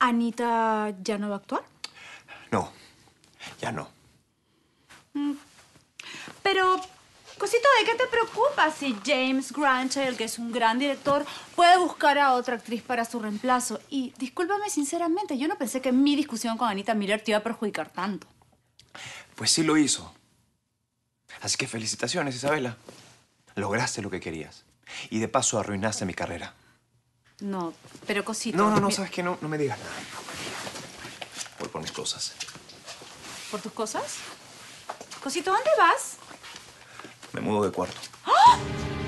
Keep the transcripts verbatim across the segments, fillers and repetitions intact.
¿Anita ya no va a actuar? No, ya no. Mm. Pero, cosito, ¿de qué te preocupas si James Grancher, que es un gran director, puede buscar a otra actriz para su reemplazo? Y discúlpame sinceramente, yo no pensé que mi discusión con Anita Miller te iba a perjudicar tanto. Pues sí lo hizo. Así que felicitaciones, Isabela. Lograste lo que querías. Y de paso arruinaste mi carrera. No, pero cosito... No, no, no, mi... ¿sabes qué? No, no me digas nada. Voy por mis cosas. ¿Por tus cosas? Cosito, ¿dónde vas? Me mudo de cuarto. ¡Ah!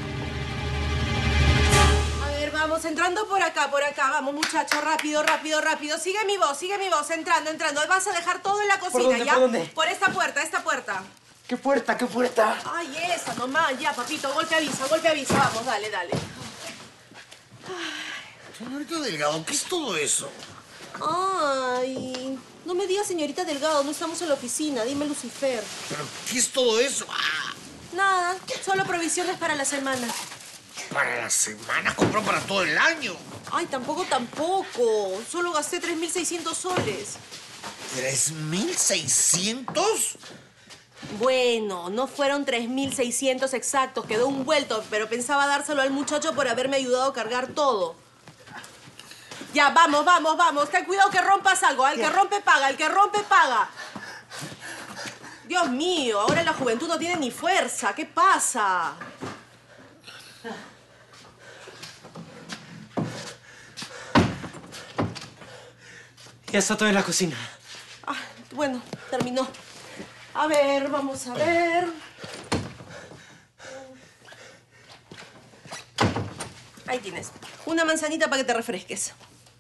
A ver, vamos, entrando por acá, por acá. Vamos, muchachos, rápido, rápido, rápido. Sigue mi voz, sigue mi voz, entrando, entrando. Vas a dejar todo en la cocina, ¿Por dónde, ¿ya? por dónde? Por esta puerta, esta puerta. ¿Qué puerta, qué puerta? Ay, esa nomás, ya, papito. Golpe avisa, golpe avisa. Vamos, dale, dale. Señorita Delgado, ¿qué es todo eso? Ay, no me digas, señorita Delgado, no estamos en la oficina. Dime, Lucifer. ¿Pero qué es todo eso? Ah, Nada, solo provisiones para la semana. para la semana, compró para todo el año. Ay, tampoco, tampoco. Solo gasté tres mil seiscientos soles. ¿tres mil seiscientos? Bueno, no fueron tres mil seiscientos exactos, quedó un vuelto, pero pensaba dárselo al muchacho por haberme ayudado a cargar todo. Ya, vamos, vamos, vamos. Ten cuidado que rompas algo. El que rompe paga, el que rompe paga. Dios mío, ahora la juventud no tiene ni fuerza. ¿Qué pasa? Ya está todo en la cocina. Ah, bueno, terminó. A ver, vamos a ver. Ahí tienes. Una manzanita para que te refresques.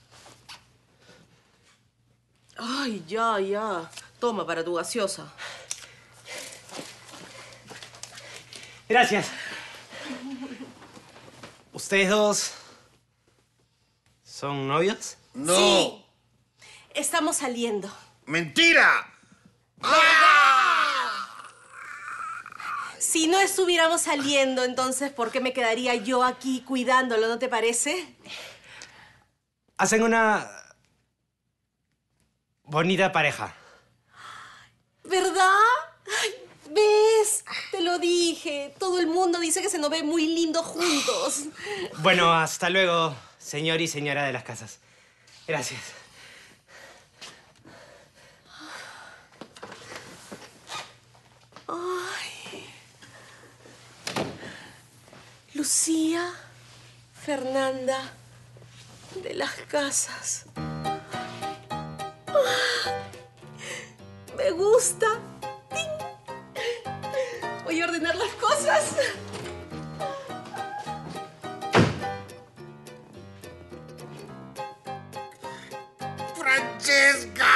Ay, ya, ya. Toma para tu gaseosa. Gracias. ¿Ustedes dos son novios? No. Sí. Estamos saliendo. ¡Mentira! Si no estuviéramos saliendo, entonces, ¿por qué me quedaría yo aquí cuidándolo? ¿No te parece? Hacen una bonita pareja. ¿Verdad? Ay, ¿ves? Te lo dije. Todo el mundo dice que se nos ve muy lindo juntos. Bueno, hasta luego, señor y señora de las casas. Gracias. Ay. Lucía Fernanda de las Casas. Me gusta. ¡Ting! Voy a ordenar las cosas. ¡Francesca!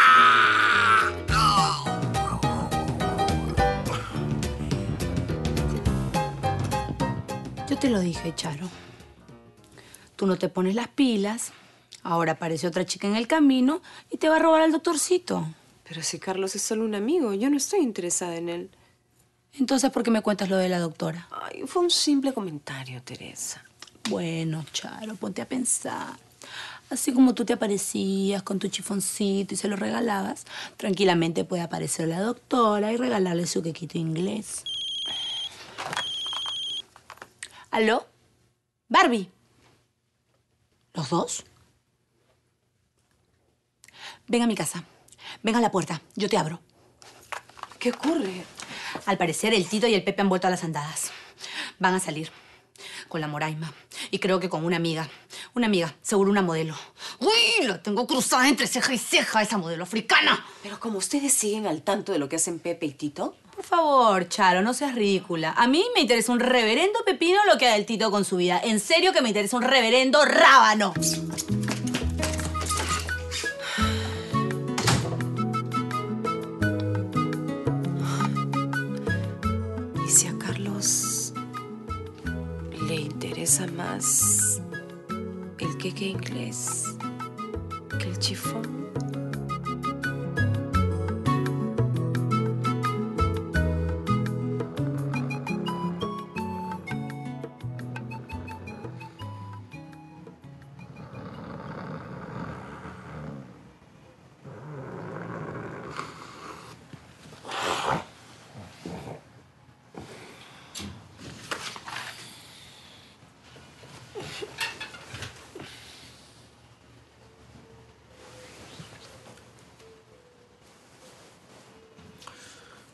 Yo te lo dije, Charo. Tú no te pones las pilas, ahora aparece otra chica en el camino y te va a robar al doctorcito. Pero si Carlos es solo un amigo, yo no estoy interesada en él. Entonces, ¿por qué me cuentas lo de la doctora? Ay, fue un simple comentario, Teresa. Bueno, Charo, ponte a pensar. Así como tú te aparecías con tu chifoncito y se lo regalabas, tranquilamente puede aparecer la doctora y regalarle su quequito inglés. ¿Aló? ¿Barbie? ¿Los dos? Ven a mi casa. Ven a la puerta. Yo te abro. ¿Qué ocurre? Al parecer, el Tito y el Pepe han vuelto a las andadas. Van a salir con la Moraima. Y creo que con una amiga. Una amiga, seguro una modelo. ¡Uy! La tengo cruzada entre ceja y ceja, esa modelo africana. Pero como ustedes siguen al tanto de lo que hacen Pepe y Tito... Por favor, Charo, no seas ridícula. A mí me interesa un reverendo pepino lo que haga el Tito con su vida. En serio que me interesa un reverendo rábano. ¿Y si a Carlos le interesa más el queque inglés que el chifón?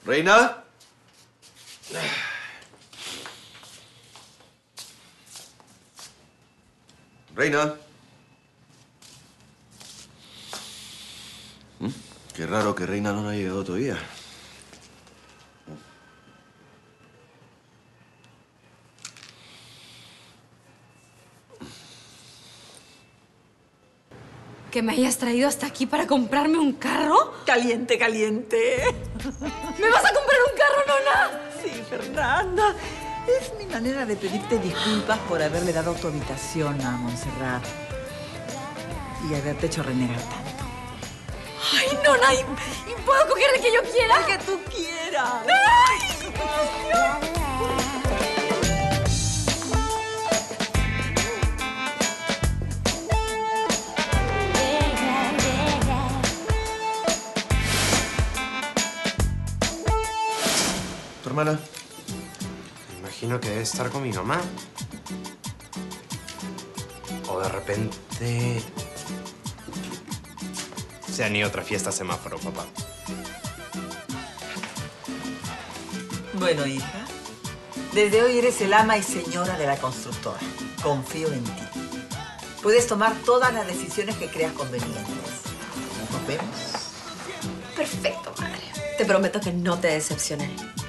¿Reina? Reina. ¿Mm? Qué raro que Reina no ha llegado todavía. ¿Que me hayas traído hasta aquí para comprarme un carro? Caliente, caliente. ¿Me vas a comprar un carro, nona? Sí, Fernanda. Es mi manera de pedirte disculpas por haberle dado tu habitación a Montserrat y haberte hecho renegar tanto. Ay, nona, ¿y, y puedo coger el que yo quiera? El que tú quieras. ¡Ay! ¿Tu hermana? Me imagino que debe estar con mi mamá. O de repente... se han ido a otra fiesta semáforo, papá. Bueno, hija, desde hoy eres el ama y señora de la constructora. Confío en ti. Puedes tomar todas las decisiones que creas convenientes. ¿Nos vemos? Perfecto, madre. Te prometo que no te decepcionaré.